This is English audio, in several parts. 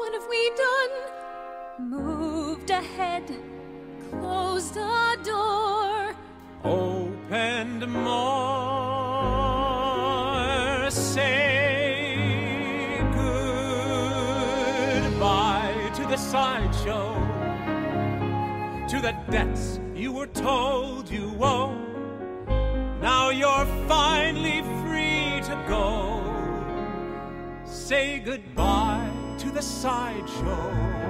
what have we done? Moved ahead, closed a door, opened more. Say goodbye to the sideshow, to the debts you were told you owe. Now you're finally free to go. Say goodbye to the sideshow.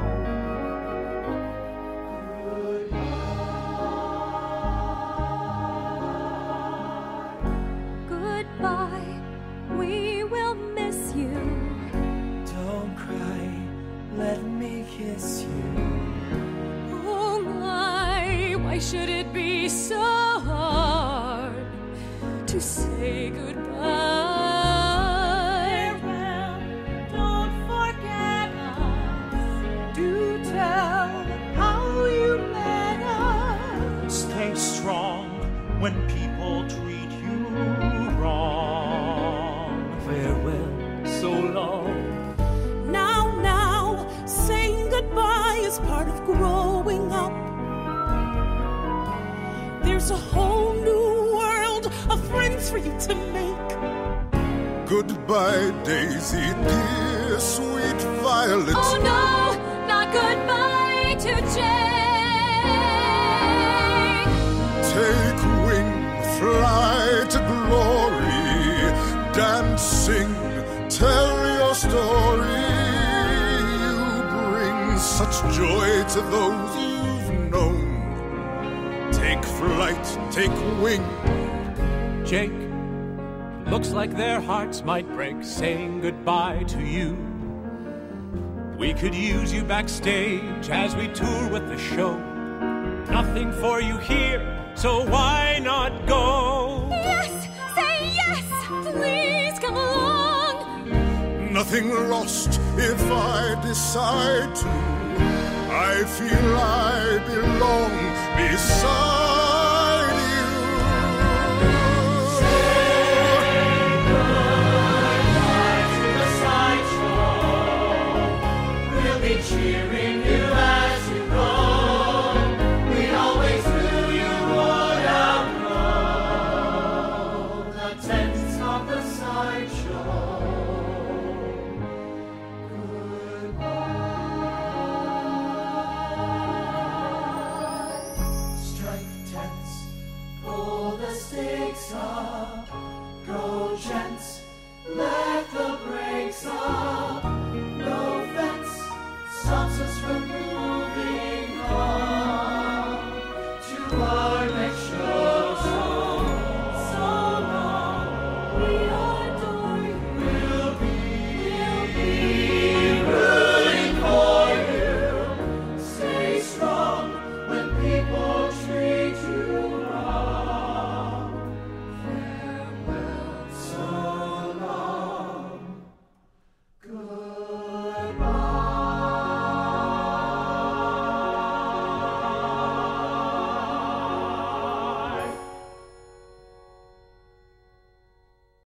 Goodbye, we will miss you. Don't cry, let me kiss you. Oh my, why should it be so hard to say goodbye? Farewell, don't forget us. Do tell how you met us. Stay strong when people treat you wrong. Farewell, so long. Now, saying goodbye is part of growing up. There's a whole new world of friends for you to make. Goodbye, Daisy, dear sweet Violet. Oh no, not goodbye to Jake. Take wing, fly to glory, dancing, tell your story. You bring such joy to those you've known. Take flight, take wing. Jake, looks like their hearts might break saying goodbye to you. We could use you backstage as we tour with the show. Nothing for you here, so why not go? Yes, say yes, please come along. Nothing lost if I decide to. I feel I belong beside you. Cheering you as you go. We always knew you would outgrow the tents of the sideshow. Goodbye. Strike tents, pull the stakes up. Go gents, let the brakes up. No fence stops us from moving on to our next show. So long, we adore you. We'll be rooting for you. Stay strong when people treat you wrong. Farewell, so long, goodbye.